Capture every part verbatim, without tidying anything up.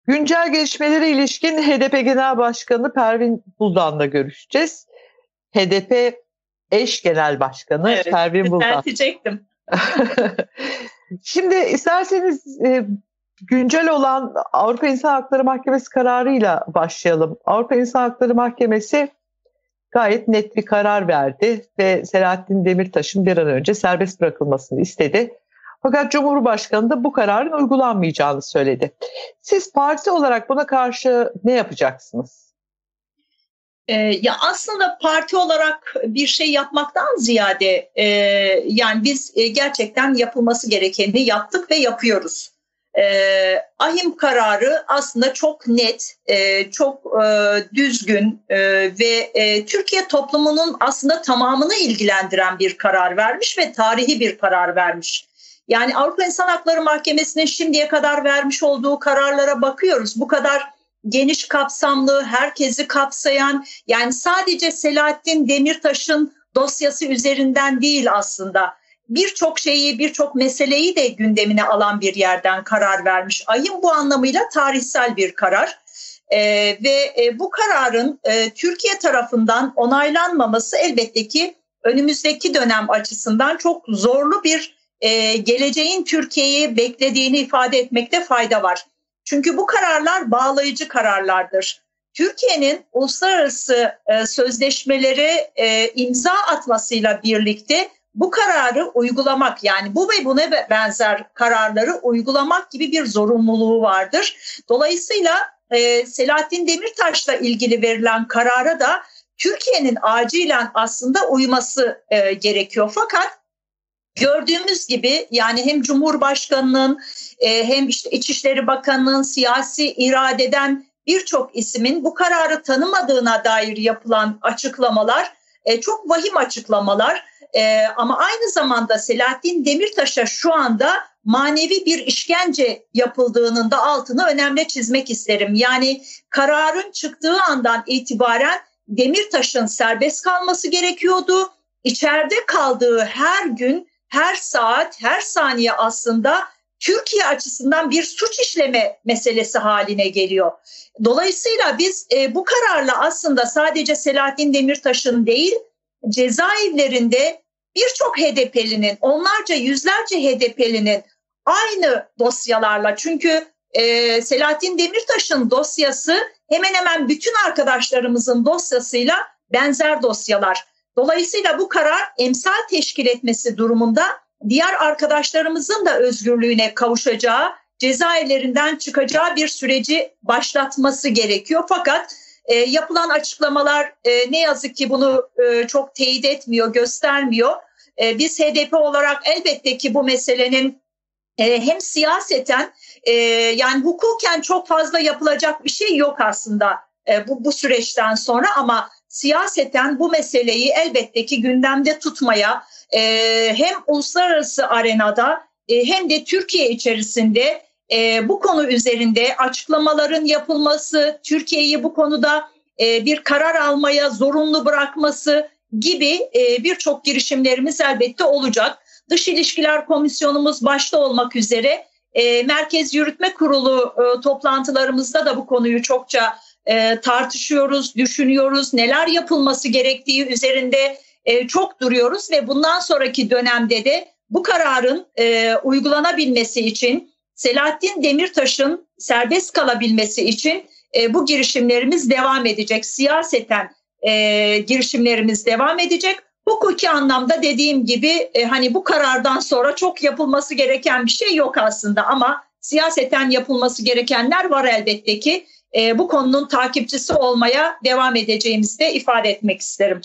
Güncel gelişmelere ilişkin H D P Genel Başkanı Pervin Buldan'la görüşeceğiz. H D P eş genel başkanı evet, Pervin Buldan. düzeltecektim. Şimdi isterseniz e, güncel olan Avrupa İnsan Hakları Mahkemesi kararıyla başlayalım. Avrupa İnsan Hakları Mahkemesi gayet net bir karar verdi ve Selahattin Demirtaş'ın bir an önce serbest bırakılmasını istedi. Fakat Cumhurbaşkanı da bu kararın uygulanmayacağını söyledi. Siz parti olarak buna karşı ne yapacaksınız? Ee, ya aslında parti olarak bir şey yapmaktan ziyade e, yani biz e, gerçekten yapılması gerekeni yaptık ve yapıyoruz. E, Ahim kararı aslında çok net, e, çok e, düzgün e, ve e, Türkiye toplumunun aslında tamamını ilgilendiren bir karar vermiş ve tarihi bir karar vermiş. Yani Avrupa İnsan Hakları Mahkemesi'nin şimdiye kadar vermiş olduğu kararlara bakıyoruz. Bu kadar geniş kapsamlı, herkesi kapsayan, yani sadece Selahattin Demirtaş'ın dosyası üzerinden değil aslında. Birçok şeyi, birçok meseleyi de gündemine alan bir yerden karar vermiş. Ahim bu anlamıyla tarihsel bir karar. Ee, ve e, bu kararın e, Türkiye tarafından onaylanmaması elbette ki önümüzdeki dönem açısından çok zorlu bir e, geleceğin Türkiye'yi beklediğini ifade etmekte fayda var. Çünkü bu kararlar bağlayıcı kararlardır. Türkiye'nin uluslararası e, sözleşmelere e, imza atmasıyla birlikte bu kararı uygulamak, yani bu ve buna benzer kararları uygulamak gibi bir zorunluluğu vardır. Dolayısıyla e, Selahattin Demirtaş'la ilgili verilen karara da Türkiye'nin acilen aslında uyması e, gerekiyor. Fakat gördüğümüz gibi yani hem Cumhurbaşkanı'nın e, hem işte İçişleri Bakanı'nın siyasi iradeden birçok ismin bu kararı tanımadığına dair yapılan açıklamalar e, çok vahim açıklamalar. E, ama aynı zamanda Selahattin Demirtaş'a şu anda manevi bir işkence yapıldığının da altını önemli çizmek isterim. Yani kararın çıktığı andan itibaren Demirtaş'ın serbest kalması gerekiyordu. İçeride kaldığı her gün, her saat, her saniye aslında Türkiye açısından bir suç işleme meselesi haline geliyor. Dolayısıyla biz e, bu kararla aslında sadece Selahattin Demirtaş'ın değil, cezaevlerinde birçok H D P'linin, onlarca, yüzlerce H D P'linin aynı dosyalarla, çünkü e, Selahattin Demirtaş'ın dosyası hemen hemen bütün arkadaşlarımızın dosyasıyla benzer dosyalar. Dolayısıyla bu karar emsal teşkil etmesi durumunda diğer arkadaşlarımızın da özgürlüğüne kavuşacağı, cezaevlerinden çıkacağı bir süreci başlatması gerekiyor. Fakat e, yapılan açıklamalar e, ne yazık ki bunu e, çok teyit etmiyor, göstermiyor. E, biz H D P olarak elbette ki bu meselenin e, hem siyaseten e, yani hukuken çok fazla yapılacak bir şey yok aslında e, bu, bu süreçten sonra, ama siyaseten bu meseleyi elbette ki gündemde tutmaya e, hem uluslararası arenada e, hem de Türkiye içerisinde e, bu konu üzerinde açıklamaların yapılması, Türkiye'yi bu konuda e, bir karar almaya zorunlu bırakması gibi e, birçok girişimlerimiz elbette olacak. Dış İlişkiler Komisyonumuz başta olmak üzere e, Merkez Yürütme Kurulu e, toplantılarımızda da bu konuyu çokça E, tartışıyoruz, düşünüyoruz, neler yapılması gerektiği üzerinde e, çok duruyoruz ve bundan sonraki dönemde de bu kararın e, uygulanabilmesi için, Selahattin Demirtaş'ın serbest kalabilmesi için e, bu girişimlerimiz devam edecek. Siyaseten e, girişimlerimiz devam edecek. Hukuki anlamda dediğim gibi e, hani bu karardan sonra çok yapılması gereken bir şey yok aslında, ama siyaseten yapılması gerekenler var elbette ki. E, bu konunun takipçisi olmaya devam edeceğimizi de ifade etmek isterim.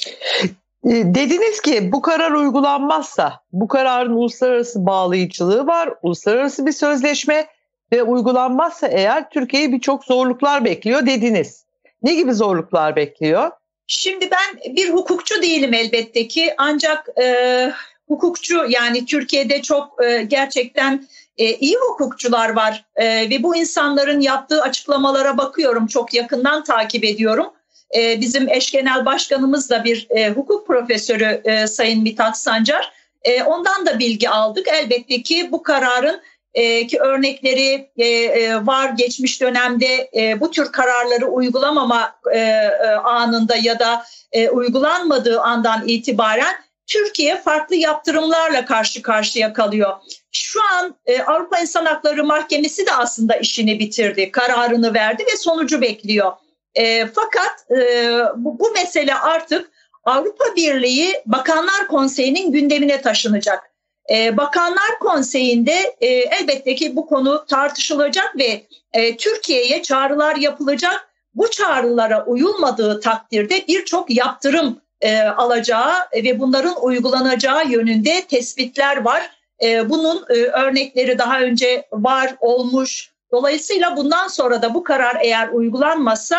Dediniz ki bu karar uygulanmazsa, bu kararın uluslararası bağlayıcılığı var, uluslararası bir sözleşme ve uygulanmazsa eğer Türkiye'yi birçok zorluklar bekliyor dediniz. Ne gibi zorluklar bekliyor? Şimdi ben bir hukukçu değilim elbette ki, ancak e, hukukçu, yani Türkiye'de çok e, gerçekten e, iyi hukukçular var e, ve bu insanların yaptığı açıklamalara bakıyorum, çok yakından takip ediyorum. E, bizim eş genel başkanımız da bir e, hukuk profesörü e, Sayın Mithat Sancar. E, ondan da bilgi aldık. Elbette ki bu kararın e, ki örnekleri e, e, var geçmiş dönemde e, bu tür kararları uygulamama e, e, anında ya da e, uygulanmadığı andan itibaren Türkiye farklı yaptırımlarla karşı karşıya kalıyor. Şu an e, Avrupa İnsan Hakları Mahkemesi de aslında işini bitirdi, kararını verdi ve sonucu bekliyor. E, fakat e, bu, bu mesele artık Avrupa Birliği Bakanlar Konseyi'nin gündemine taşınacak. E, Bakanlar Konseyi'nde e, elbette ki bu konu tartışılacak ve e, Türkiye'ye çağrılar yapılacak. Bu çağrılara uyulmadığı takdirde birçok yaptırım e, alacağı ve bunların uygulanacağı yönünde tespitler var. E, bunun e, örnekleri daha önce var, olmuş. Dolayısıyla bundan sonra da bu karar eğer uygulanmazsa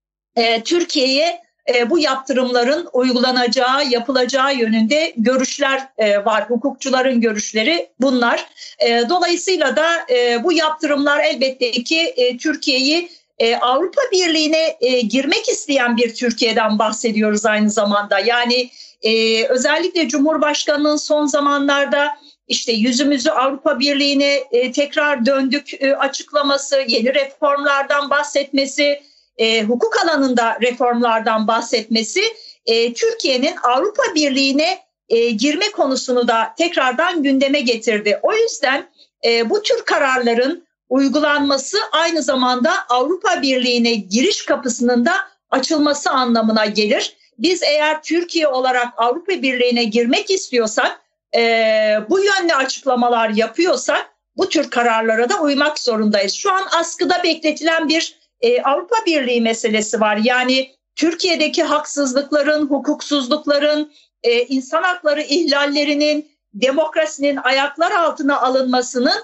e, Türkiye'ye e, bu yaptırımların uygulanacağı, yapılacağı yönünde görüşler e, var. Hukukçuların görüşleri bunlar. E, dolayısıyla da e, bu yaptırımlar elbette ki e, Türkiye'yi e, Avrupa Birliği'ne e, girmek isteyen bir Türkiye'den bahsediyoruz aynı zamanda. Yani e, özellikle Cumhurbaşkanı'nın son zamanlarda işte yüzümüzü Avrupa Birliği'ne e, tekrar döndük e, açıklaması, yeni reformlardan bahsetmesi, e, hukuk alanında reformlardan bahsetmesi e, Türkiye'nin Avrupa Birliği'ne e, girme konusunu da tekrardan gündeme getirdi. O yüzden e, bu tür kararların uygulanması aynı zamanda Avrupa Birliği'ne giriş kapısının da açılması anlamına gelir. Biz eğer Türkiye olarak Avrupa Birliği'ne girmek istiyorsak, e, bu yönde açıklamalar yapıyorsak bu tür kararlara da uymak zorundayız. Şu an askıda bekletilen bir e, Avrupa Birliği meselesi var. Yani Türkiye'deki haksızlıkların, hukuksuzlukların, e, insan hakları ihlallerinin, demokrasinin ayaklar altına alınmasının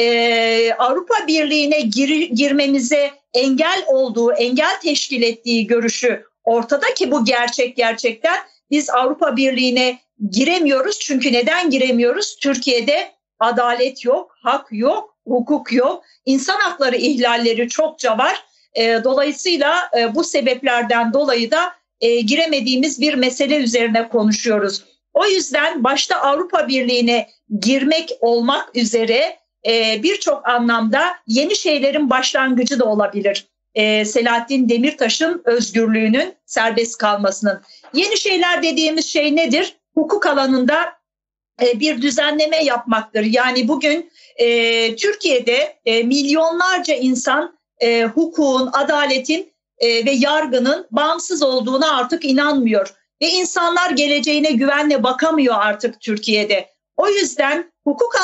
e, Avrupa Birliği'ne gir, girmemize engel olduğu, engel teşkil ettiği görüşü ortada ki bu gerçek gerçekten. Biz Avrupa Birliği'ne giremiyoruz çünkü neden giremiyoruz? Türkiye'de adalet yok, hak yok, hukuk yok, insan hakları ihlalleri çokça var. E, dolayısıyla e, bu sebeplerden dolayı da e, giremediğimiz bir mesele üzerine konuşuyoruz. O yüzden başta Avrupa Birliği'ne girmek olmak üzere e, birçok anlamda yeni şeylerin başlangıcı da olabilir. E, Selahattin Demirtaş'ın özgürlüğünün serbest kalmasının. Yeni şeyler dediğimiz şey nedir? Hukuk alanında e, bir düzenleme yapmaktır. Yani bugün e, Türkiye'de e, milyonlarca insan e, hukukun, adaletin e, ve yargının bağımsız olduğuna artık inanmıyor. Ve insanlar geleceğine güvenle bakamıyor artık Türkiye'de. O yüzden hukuk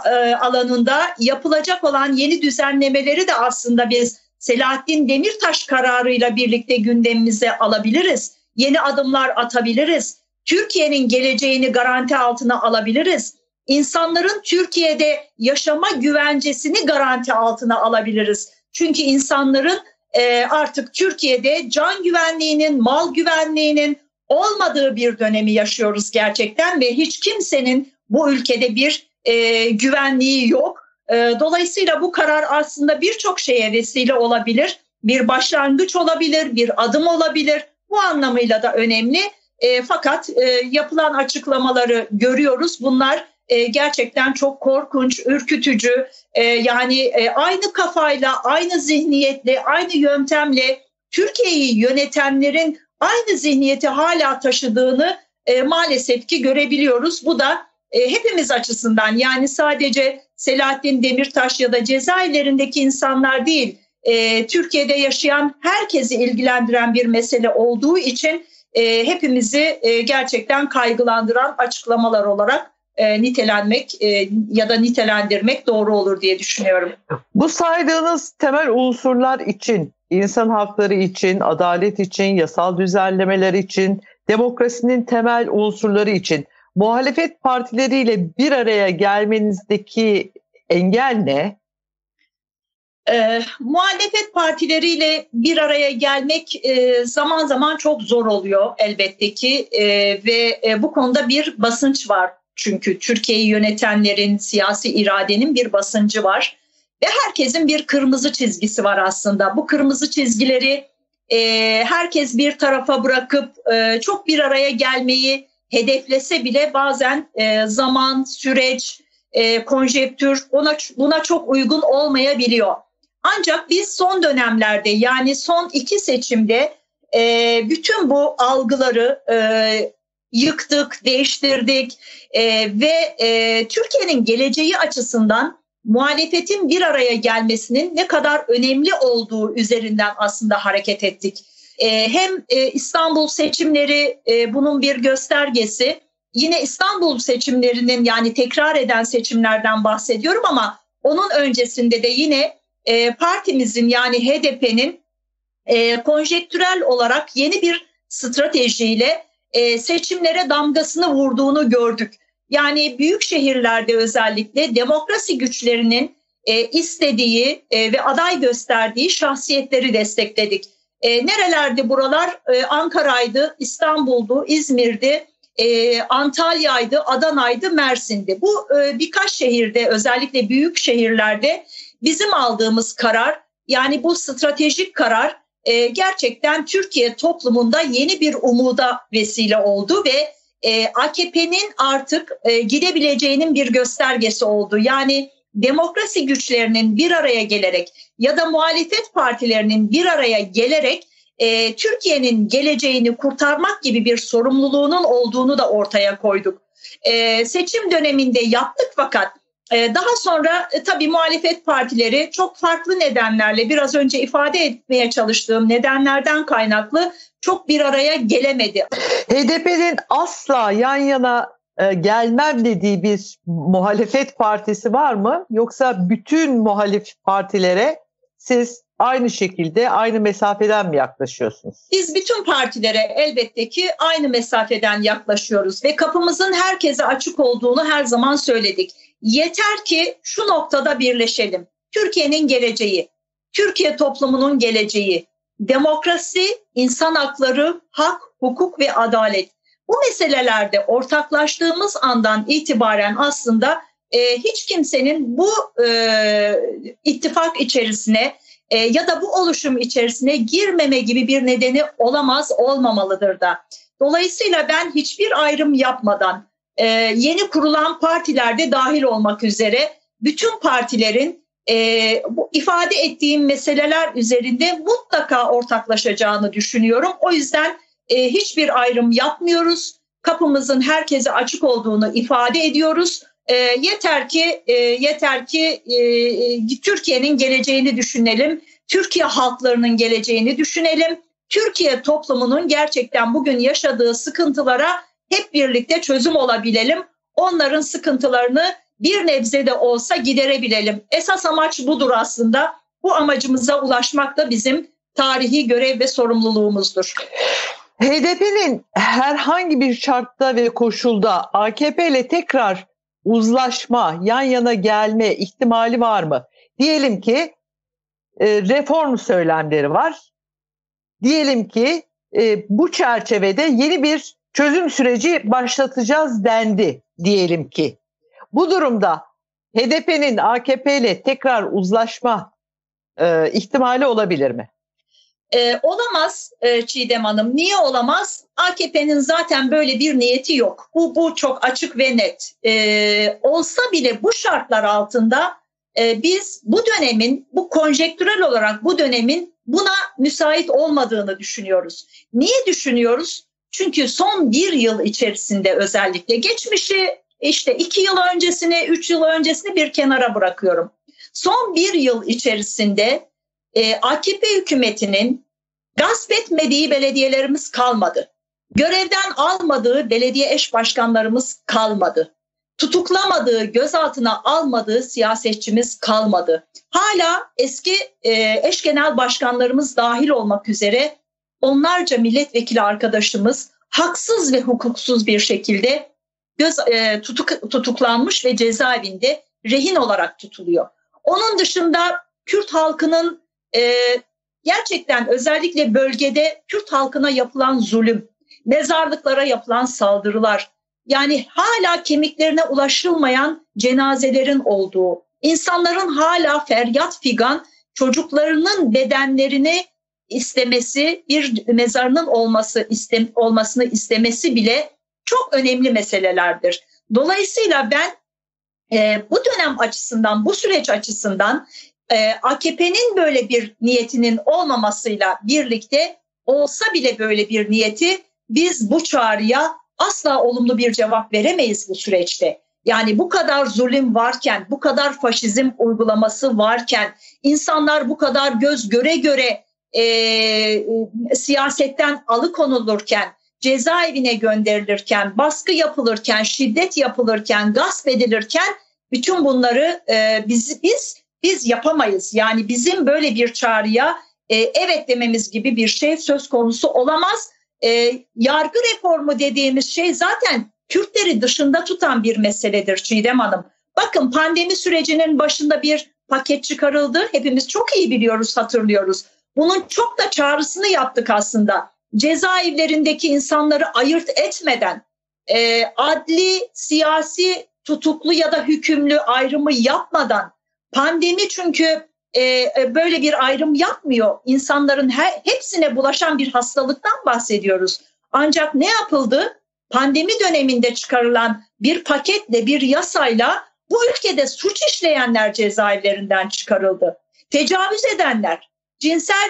alanında yapılacak olan yeni düzenlemeleri de aslında biz Selahattin Demirtaş kararıyla birlikte gündemimize alabiliriz. Yeni adımlar atabiliriz. Türkiye'nin geleceğini garanti altına alabiliriz. İnsanların Türkiye'de yaşama güvencesini garanti altına alabiliriz. Çünkü insanların e, artık Türkiye'de can güvenliğinin, mal güvenliğinin olmadığı bir dönemi yaşıyoruz gerçekten ve hiç kimsenin bu ülkede bir e, güvenliği yok. E, dolayısıyla bu karar aslında birçok şeye vesile olabilir. Bir başlangıç olabilir, bir adım olabilir. Bu anlamıyla da önemli. E, fakat e, yapılan açıklamaları görüyoruz. Bunlar e, gerçekten çok korkunç, ürkütücü. E, yani e, aynı kafayla, aynı zihniyetle, aynı yöntemle Türkiye'yi yönetenlerin aynı zihniyeti hala taşıdığını e, maalesef ki görebiliyoruz. Bu da e, hepimiz açısından, yani sadece Selahattin Demirtaş ya da cezaevlerindeki insanlar değil, e, Türkiye'de yaşayan herkesi ilgilendiren bir mesele olduğu için e, hepimizi e, gerçekten kaygılandıran açıklamalar olarak e, nitelenmek e, ya da nitelendirmek doğru olur diye düşünüyorum. Bu saydığınız temel unsurlar için, insan hakları için, adalet için, yasal düzenlemeler için, demokrasinin temel unsurları için muhalefet partileriyle bir araya gelmenizdeki engel ne? E, muhalefet partileriyle bir araya gelmek e, zaman zaman çok zor oluyor elbette ki e, ve e, bu konuda bir basınç var. Çünkü Türkiye'yi yönetenlerin, siyasi iradenin bir basıncı var ve herkesin bir kırmızı çizgisi var aslında. Bu kırmızı çizgileri e, herkes bir tarafa bırakıp e, çok bir araya gelmeyi hedeflese bile bazen e, zaman, süreç, e, konjektür buna, buna çok uygun olmayabiliyor. Ancak biz son dönemlerde, yani son iki seçimde e, bütün bu algıları e, yıktık, değiştirdik e, ve e, Türkiye'nin geleceği açısından muhalefetin bir araya gelmesinin ne kadar önemli olduğu üzerinden aslında hareket ettik. E, hem e, İstanbul seçimleri e, bunun bir göstergesi. Yine İstanbul seçimlerinin, yani tekrar eden seçimlerden bahsediyorum ama onun öncesinde de yine e, partimizin, yani H D P'nin e, konjektürel olarak yeni bir stratejiyle e, seçimlere damgasını vurduğunu gördük. Yani büyük şehirlerde özellikle demokrasi güçlerinin e, istediği e, ve aday gösterdiği şahsiyetleri destekledik. E, nerelerde buralar? E, Ankara'ydı, İstanbul'du, İzmir'di, e, Antalya'ydı, Adana'ydı, Mersin'di. Bu e, birkaç şehirde, özellikle büyük şehirlerde bizim aldığımız karar, yani bu stratejik karar e, gerçekten Türkiye toplumunda yeni bir umuda vesile oldu ve e, A K P'nin artık e, gidebileceğinin bir göstergesi oldu. Yani demokrasi güçlerinin bir araya gelerek ya da muhalefet partilerinin bir araya gelerek e, Türkiye'nin geleceğini kurtarmak gibi bir sorumluluğunun olduğunu da ortaya koyduk. E, seçim döneminde yaptık, fakat e, daha sonra e, tabii muhalefet partileri çok farklı nedenlerle, biraz önce ifade etmeye çalıştığım nedenlerden kaynaklı çok bir araya gelemedi. H D P'nin asla yan yana e, gelmem dediği bir muhalefet partisi var mı? Yoksa bütün muhalif partilere siz aynı şekilde, aynı mesafeden mi yaklaşıyorsunuz? Biz bütün partilere elbette ki aynı mesafeden yaklaşıyoruz ve kapımızın herkese açık olduğunu her zaman söyledik. Yeter ki şu noktada birleşelim. Türkiye'nin geleceği, Türkiye toplumunun geleceği, demokrasi, insan hakları, hak, hukuk ve adalet. Bu meselelerde ortaklaştığımız andan itibaren aslında e, hiç kimsenin bu e, ittifak içerisine e, ya da bu oluşum içerisine girmeme gibi bir nedeni olamaz, olmamalıdır da. Dolayısıyla ben hiçbir ayrım yapmadan e, yeni kurulan partilerde dahil olmak üzere bütün partilerin e, bu ifade ettiğim meseleler üzerinde mutlaka ortaklaşacağını düşünüyorum. O yüzden e, hiçbir ayrım yapmıyoruz. Kapımızın herkese açık olduğunu ifade ediyoruz. E, yeter ki e, yeter ki e, Türkiye'nin geleceğini düşünelim. Türkiye halklarının geleceğini düşünelim. Türkiye toplumunun gerçekten bugün yaşadığı sıkıntılara hep birlikte çözüm olabilelim. Onların sıkıntılarını bir nebze de olsa giderebilelim. Esas amaç budur aslında. Bu amacımıza ulaşmak da bizim tarihi görev ve sorumluluğumuzdur. H D P'nin herhangi bir şartta ve koşulda A K P ile tekrar uzlaşma, yan yana gelme ihtimali var mı? Diyelim ki e, reform söylemleri var. Diyelim ki e, bu çerçevede yeni bir çözüm süreci başlatacağız dendi diyelim ki. Bu durumda H D P'nin A K P ile tekrar uzlaşma e, ihtimali olabilir mi? Ee, olamaz e, Çiğdem Hanım. Niye olamaz? A K P'nin zaten böyle bir niyeti yok. Bu, bu çok açık ve net. Ee, olsa bile bu şartlar altında e, biz bu dönemin, bu konjektürel olarak bu dönemin buna müsait olmadığını düşünüyoruz. Niye düşünüyoruz? Çünkü son bir yıl içerisinde, özellikle geçmişi, işte iki yıl öncesini, üç yıl öncesini bir kenara bırakıyorum. Son bir yıl içerisinde e, A K P hükümetinin gasp etmediği belediyelerimiz kalmadı. Görevden almadığı belediye eş başkanlarımız kalmadı. Tutuklamadığı, gözaltına almadığı siyasetçimiz kalmadı. Hala eski e, eş genel başkanlarımız dahil olmak üzere onlarca milletvekili arkadaşımız haksız ve hukuksuz bir şekilde göz, e, tutuk, tutuklanmış ve cezaevinde rehin olarak tutuluyor. Onun dışında Kürt halkının e, gerçekten özellikle bölgede Kürt halkına yapılan zulüm, mezarlıklara yapılan saldırılar, yani hala kemiklerine ulaşılmayan cenazelerin olduğu, insanların hala feryat figan çocuklarının bedenlerini istemesi, bir mezarının olması istem, olmasını istemesi bile çok önemli meselelerdir. Dolayısıyla ben e, bu dönem açısından, bu süreç açısından e, A K P'nin böyle bir niyetinin olmamasıyla birlikte olsa bile böyle bir niyeti, biz bu çağrıya asla olumlu bir cevap veremeyiz bu süreçte. Yani bu kadar zulüm varken, bu kadar faşizm uygulaması varken, insanlar bu kadar göz göre göre e, e, siyasetten alıkonulurken, cezaevine gönderilirken, baskı yapılırken, şiddet yapılırken, gasp edilirken bütün bunları e, biz biz biz yapamayız. Yani bizim böyle bir çağrıya e, evet dememiz gibi bir şey söz konusu olamaz. E, yargı reformu dediğimiz şey zaten Kürtleri dışında tutan bir meseledir Çiğdem Hanım. Bakın, pandemi sürecinin başında bir paket çıkarıldı. Hepimiz çok iyi biliyoruz, hatırlıyoruz. Bunun çok da çağrısını yaptık aslında. Cezaevlerindeki insanları ayırt etmeden, e, adli, siyasi, tutuklu ya da hükümlü ayrımı yapmadan, pandemi çünkü e, böyle bir ayrım yapmıyor. İnsanların her, hepsine bulaşan bir hastalıktan bahsediyoruz. Ancak ne yapıldı? Pandemi döneminde çıkarılan bir paketle, bir yasayla bu ülkede suç işleyenler cezaevlerinden çıkarıldı. Tecavüz edenler, cinsel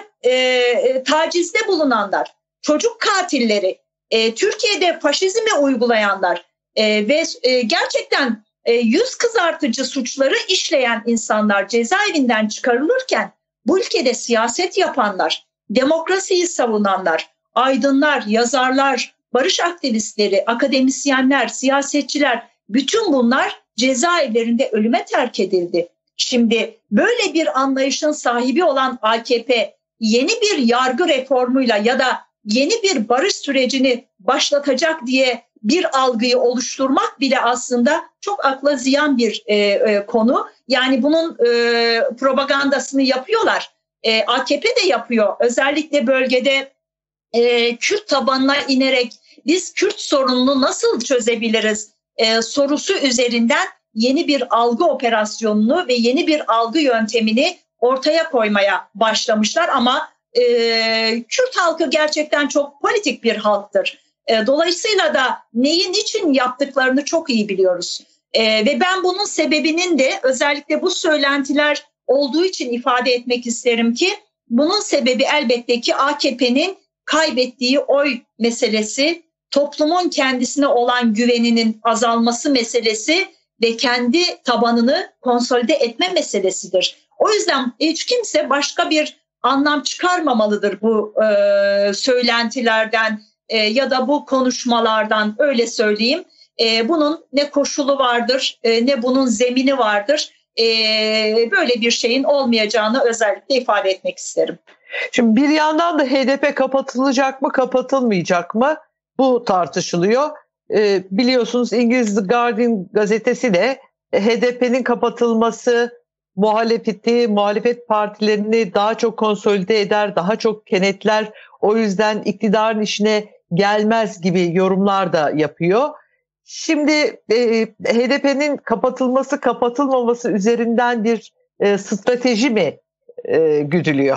e, tacizde bulunanlar, çocuk katilleri, e, Türkiye'de faşizmi uygulayanlar e, ve e, gerçekten e, yüz kızartıcı suçları işleyen insanlar cezaevinden çıkarılırken, bu ülkede siyaset yapanlar, demokrasiyi savunanlar, aydınlar, yazarlar, barış aktivistleri, akademisyenler, siyasetçiler, bütün bunlar cezaevlerinde ölüme terk edildi. Şimdi böyle bir anlayışın sahibi olan A K P yeni bir yargı reformuyla ya da yeni bir barış sürecini başlatacak diye bir algıyı oluşturmak bile aslında çok akla ziyan bir e, e, konu. Yani bunun e, propagandasını yapıyorlar. E, A K P de yapıyor. Özellikle bölgede e, Kürt tabanına inerek biz Kürt sorununu nasıl çözebiliriz e, sorusu üzerinden yeni bir algı operasyonunu ve yeni bir algı yöntemini ortaya koymaya başlamışlar. Ama e, Kürt halkı gerçekten çok politik bir halktır. E, dolayısıyla da neyi niçin yaptıklarını çok iyi biliyoruz. E, ve ben bunun sebebinin de özellikle bu söylentiler olduğu için ifade etmek isterim ki bunun sebebi elbette ki A K P'nin kaybettiği oy meselesi, toplumun kendisine olan güveninin azalması meselesi ve kendi tabanını konsolide etme meselesidir. O yüzden hiç kimse başka bir anlam çıkarmamalıdır bu e, söylentilerden e, ya da bu konuşmalardan, öyle söyleyeyim. E, bunun ne koşulu vardır, e, ne bunun zemini vardır. E, böyle bir şeyin olmayacağını özellikle ifade etmek isterim. Şimdi bir yandan da H D P kapatılacak mı, kapatılmayacak mı? Bu tartışılıyor. Ee, biliyorsunuz İngiliz The Guardian gazetesi de H D P'nin kapatılması muhalefeti, muhalefet partilerini daha çok konsolide eder, daha çok kenetler. O yüzden iktidarın işine gelmez gibi yorumlar da yapıyor. Şimdi e, H D P'nin kapatılması, kapatılmaması üzerinden bir e, strateji mi e, güdülüyor?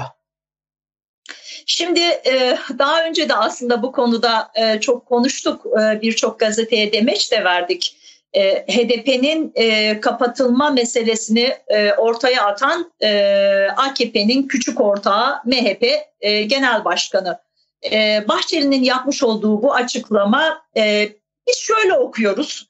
Şimdi daha önce de aslında bu konuda çok konuştuk, birçok gazeteye demeç de verdik. H D P'nin kapatılma meselesini ortaya atan A K P'nin küçük ortağı M H P Genel Başkanı Bahçeli'nin yapmış olduğu bu açıklama, biz şöyle okuyoruz.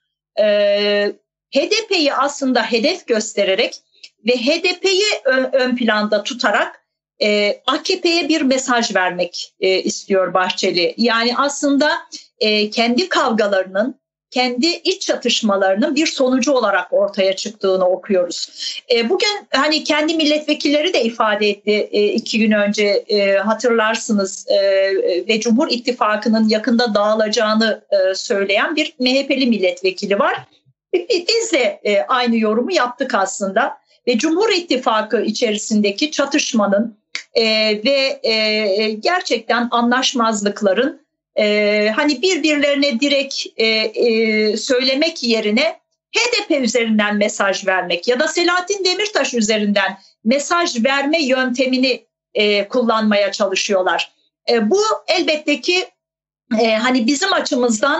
H D P'yi aslında hedef göstererek ve H D P'yi ön planda tutarak E, A K P'ye bir mesaj vermek e, istiyor Bahçeli. Yani aslında e, kendi kavgalarının, kendi iç çatışmalarının bir sonucu olarak ortaya çıktığını okuyoruz. E, bugün hani kendi milletvekilleri de ifade etti e, iki gün önce e, hatırlarsınız e, ve Cumhur İttifakı'nın yakında dağılacağını e, söyleyen bir M H P'li milletvekili var. Biz de e, aynı yorumu yaptık aslında ve Cumhur İttifakı içerisindeki çatışmanın e, ve e, gerçekten anlaşmazlıkların e, hani birbirlerine direkt e, e, söylemek yerine H D P üzerinden mesaj vermek ya da Selahattin Demirtaş üzerinden mesaj verme yöntemini e, kullanmaya çalışıyorlar. E, bu elbette ki e, hani bizim açımızdan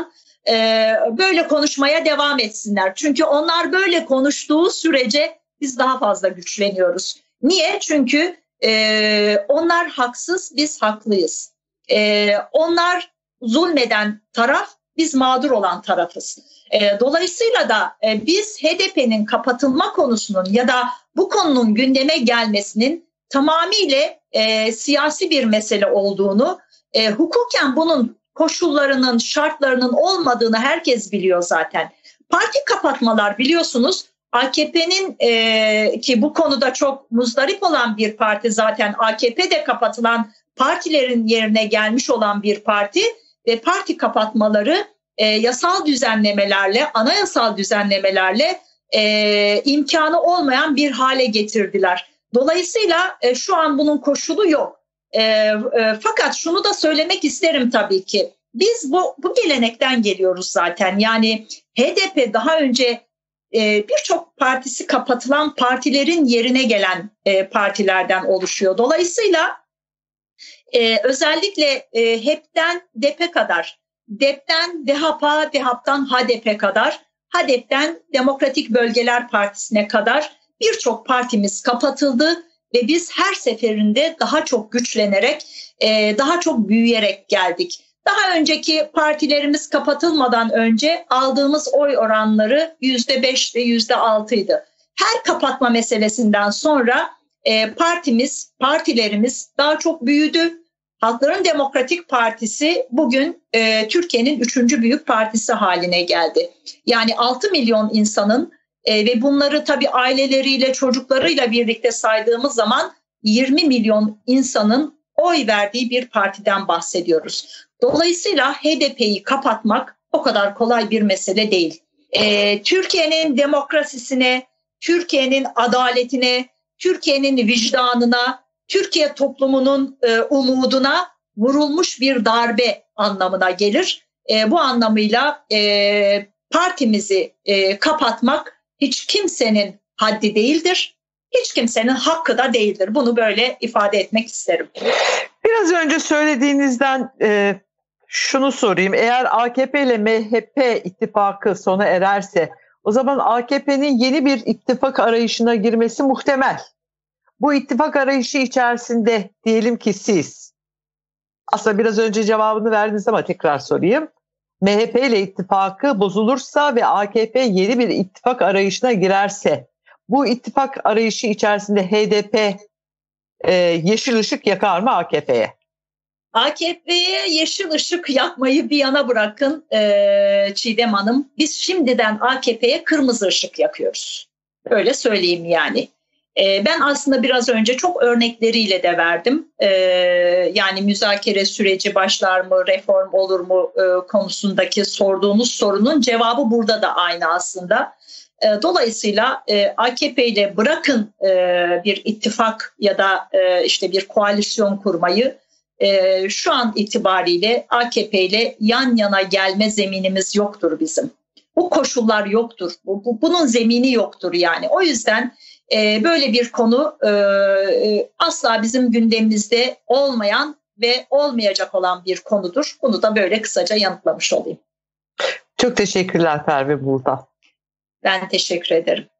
e, böyle konuşmaya devam etsinler. Çünkü onlar böyle konuştuğu sürece biz daha fazla güçleniyoruz. Niye? Çünkü e, onlar haksız, biz haklıyız. E, onlar zulmeden taraf, biz mağdur olan tarafız. E, dolayısıyla da e, biz H D P'nin kapatılma konusunun ya da bu konunun gündeme gelmesinin tamamıyla e, siyasi bir mesele olduğunu, e, hukuken bunun koşullarının, şartlarının olmadığını herkes biliyor zaten. Parti kapatmalar biliyorsunuz A K P'nin e, ki bu konuda çok muzdarip olan bir parti, zaten A K P'de kapatılan partilerin yerine gelmiş olan bir parti ve parti kapatmaları e, yasal düzenlemelerle, anayasal düzenlemelerle e, imkanı olmayan bir hale getirdiler. Dolayısıyla e, şu an bunun koşulu yok. E, e, fakat şunu da söylemek isterim tabii ki. Biz bu, bu gelenekten geliyoruz zaten. Yani H D P daha önce e, birçok partisi kapatılan partilerin yerine gelen e, partilerden oluşuyor. Dolayısıyla e, özellikle e, H E P'ten D E P'e kadar, D E P'ten D H P, D H P'tan H D P'e kadar, H D P'ten Demokratik Bölgeler Partisi'ne kadar birçok partimiz kapatıldı ve biz her seferinde daha çok güçlenerek, daha çok büyüyerek geldik. Daha önceki partilerimiz kapatılmadan önce aldığımız oy oranları yüzde beşti, yüzde altıydı. Her kapatma meselesinden sonra partimiz, partilerimiz daha çok büyüdü. Halkların Demokratik Partisi bugün Türkiye'nin üçüncü büyük partisi haline geldi. Yani altı milyon insanın E, ve bunları tabii aileleriyle, çocuklarıyla birlikte saydığımız zaman yirmi milyon insanın oy verdiği bir partiden bahsediyoruz. Dolayısıyla H D P'yi kapatmak o kadar kolay bir mesele değil. E, Türkiye'nin demokrasisine, Türkiye'nin adaletine, Türkiye'nin vicdanına, Türkiye toplumunun e, umuduna vurulmuş bir darbe anlamına gelir. E, bu anlamıyla e, partimizi e, kapatmak hiç kimsenin haddi değildir. Hiç kimsenin hakkı da değildir. Bunu böyle ifade etmek isterim. Biraz önce söylediğinizden e, şunu sorayım. Eğer A K P ile M H P ittifakı sona ererse o zaman A K P'nin yeni bir ittifak arayışına girmesi muhtemel. Bu ittifak arayışı içerisinde diyelim ki siz, aslında biraz önce cevabını verdiniz ama tekrar sorayım. M H P ile ittifakı bozulursa ve A K P yeni bir ittifak arayışına girerse bu ittifak arayışı içerisinde H D P e, yeşil ışık yakar mı A K P'ye? A K P'ye yeşil ışık yakmayı bir yana bırakın e, Çiğdem Hanım. Biz şimdiden A K P'ye kırmızı ışık yakıyoruz. Öyle söyleyeyim yani. E, ben aslında biraz önce çok örnekleriyle de verdim. E, yani müzakere süreci başlar mı, reform olur mu e, konusundaki sorduğunuz sorunun cevabı burada da aynı aslında. E, dolayısıyla e, A K P ile bırakın e, bir ittifak ya da e, işte bir koalisyon kurmayı, e, şu an itibariyle A K P ile yan yana gelme zeminimiz yoktur bizim. Bu koşullar yoktur. Bu, bu, bunun zemini yoktur yani. O yüzden e, böyle bir konu e, asla bizim gündemimizde olmayan ve olmayacak olan bir konudur. Bunu da böyle kısaca yanıtlamış olayım. Çok teşekkürler Pervin Buldan. Ben teşekkür ederim.